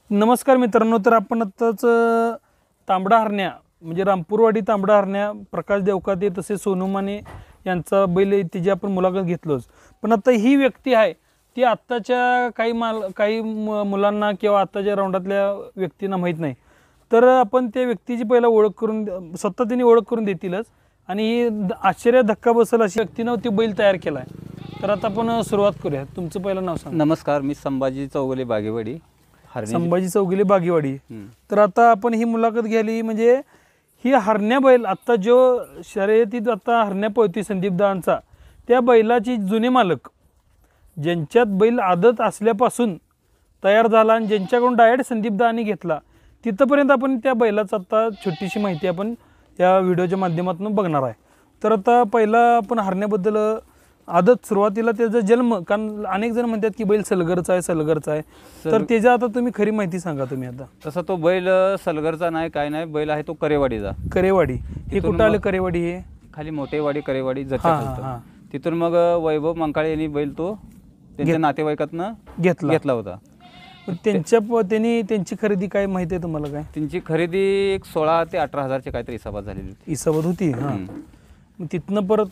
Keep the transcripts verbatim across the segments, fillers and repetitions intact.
नमस्कार मित्रांनो, तर आपण आत्ताच तांबडा हरण्या म्हणजे रामपूरवाडी तांबडा हरण्या प्रकाश देवकाते तसे सोनू माने यांचा बैल तिची आपण मुलाखत घेतलोच. पण आता ही व्यक्ती आहे ती आत्ताच्या काही माल काही मुलांना किंवा आत्ताच्या राऊंडातल्या व्यक्तींना माहीत नाही. तर आपण त्या व्यक्तीची पहिला ओळख करून स्वतः त्यांनी ओळख करून देतीलच आणि ही आश्चर्य धक्का बसेल अशी व्यक्तीनं ती बैल तयार केला आहे. तर आता आपण सुरुवात करूया. तुमचं पहिलं नाव सांगा. नमस्कार, मी संभाजी चौगुले बागेवाडी. संभाजी चौगुले बागेवाडी. तर आता आपण ही मुलाखत घ्याली म्हणजे ही हरण्या बैल आता जो शर्यतीत आता हरण्या पळती संदीपदांचा त्या बैलाची जुने मालक ज्यांच्यात बैल आदत असल्यापासून तयार झाला आणि ज्यांच्याकडून डायरेक्ट संदीपदांनी घेतला तिथपर्यंत आपण त्या बैलाचा आता छोटीशी माहिती आपण या व्हिडिओच्या माध्यमातून बघणार आहे. तर आता पहिला आपण हरण्याबद्दल आदत सुरुवातीला त्याचा जन्म, कारण अनेक जण म्हणतात की बैल सलगरचा आहे सलगरचा आहे, तर त्याच्या आता तुम्ही खरी माहिती सांगा तुम्ही. आता तसा तो बैल सलगरचा नाही, काय नाही, बैल आहे तो करेवाडीचा. करेवाडी हे कुठं आलं? करेवाडी हे खाली मोठेवाडी करेवाडी जच्या तिथून मग वैभव मंकाळे यांनी बैल तो त्यांच्या नातेवाईकातनं घेतला घेतला होता. त्यांच्या त्यांनी त्यांची खरेदी काय माहिती आहे तुम्हाला? काय त्यांची खरेदी एक सोळा ते अठरा हजारची काहीतरी हिसाबात झालेली होती. हिसाबात होती. हा, तिथनं परत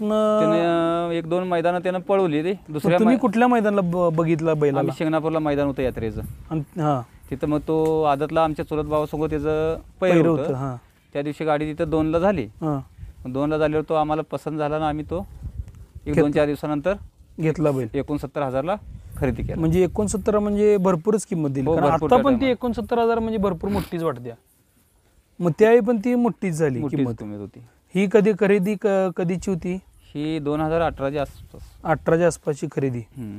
एक दोन मैदान त्यानं पळवली रे. दुसऱ्या तुम्ही कुठल्या मैदानाला बघितला बैल? आम्ही शिंगणापूरला मैदान होतं यात्रेचं. हा, तिथं मग तो आदतला आमच्या चुलत भावासोबत त्याचं पैर होतं. त्या दिवशी गाडी तिथं दोनला झाली. दोनला झाल्यावर तो आम्हाला पसंत झाला ना आम्ही तो एक दोन चार दिवसानंतर घेतला बैल. एकोणसत्तर हजारला खरेदी केला. म्हणजे एकोणसत्तर म्हणजे भरपूरच किंमत दिली. आता पण ती एकोणसत्तर हजार म्हणजे भरपूर मोठीच वाटते. मग त्यावेळी पण ती मोठीच झाली किंमत होती. ही कधी खरेदी कधीची होती? ही दोन हजार अठराच्या आसपास अठराच्या आसपासची खरेदी.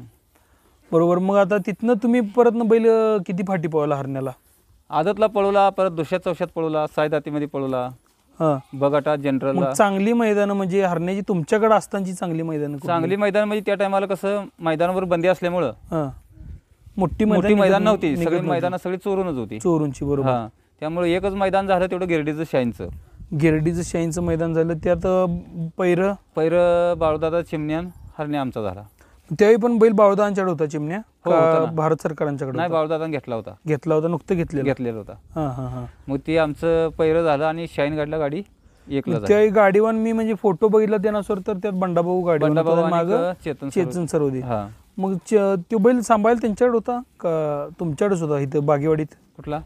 बरोबर. मग आता तिथनं तुम्ही परत बैल किती फाटी पळवला हरण्याला? आदतला पळवला, परत दुसऱ्या चौशात पळवला, सायदातीमध्ये पळवला, हा बगाटा जनरल. चांगली मैदान म्हणजे हरण्याची तुमच्याकडे असतानाची चांगली मैदान? चांगली मैदान म्हणजे त्या टायमाला कसं मैदानावर बंदी असल्यामुळं मोठी मोठी मैदान नव्हती. सगळी मैदान सगळी चोरूनच होती. चोरूनची. बरोबर. त्यामुळे एकच मैदान झालं तेवढं गिरडीचं शाईनचं. गिरडीचं शाईनचं मैदान झालं. त्यात पैर पैर बाळूदादा चिमण्यान हरण्या आमचा झाला. त्यावेळी पण बैल बाळूदादांच्याकडे होता चिमण्या? भारत सरकारांच्याकडे नाही, बाळूदादांनी घेतला होता. घेतला होता नुकतं घेतलेला घेतलेला होता. हा हा हा मग ती आमचं पैर झालं आणि शाईन गाडीला गाडी एकला. त्यावेळी गाडीवान मी म्हणजे फोटो बघितला त्यानुसार तर त्यात बंडाभाऊ गाडी माग चेतन चेतन सरोदे. मग तो बैल सांभाळायला त्यांच्याकडे होता का तुमच्याकडेच होता इथं बागेवाडीत? कुठला?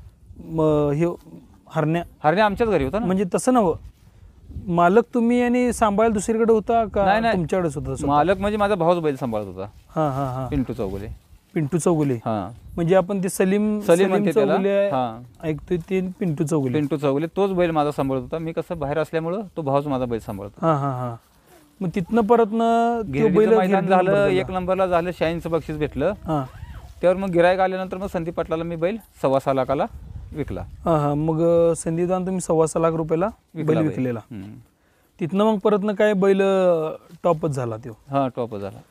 हे हरण्या हरण्या आमच्याच घरी होता. म्हणजे तसं नव्ह, मालक तुम्ही आणि सांभाळायला दुसरीकडे होता का तुमच्याकडेच होता? मालक म्हणजे माझा भाऊच बैल सांभाळत होता. हा हा हा पिंटू चौगुले. पिंटू चौगुले. हा, म्हणजे आपण ते सलीम सलीम चौगुले ऐकतोय ते पिंटू चौगुले. पिंटू चौगुले तोच बैल माझा सांभाळत होता. मी कसं बाहेर असल्यामुळं तो भाऊच माझा बैल सांभाळतो. हा हा हा मग तिथनं परत बैल मैदान झालं, एक नंबरला झालं, शाईनचं बक्षीस भेटलं. त्यावर मग गिरायक आल्यानंतर मग संदीप पाटलाला मी बैल सव्वा सहा लाखाला विकला. हा हा मग संदीपदान तुम्ही सव्वा सहा लाख रुपयाला बैल विकलेला. तिथनं मग परत काय बैल टॉपच झाला तो? हा, टॉपच झाला.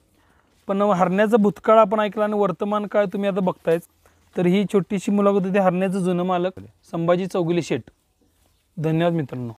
पण हरण्याचा भूतकाळ आपण ऐकला आणि वर्तमान काळ तुम्ही आता बघतायच. तर ही छोटीशी मुलाखत होती हरण्याचं जुनं मालक संभाजी चौगुले शेठ. धन्यवाद मित्रांनो.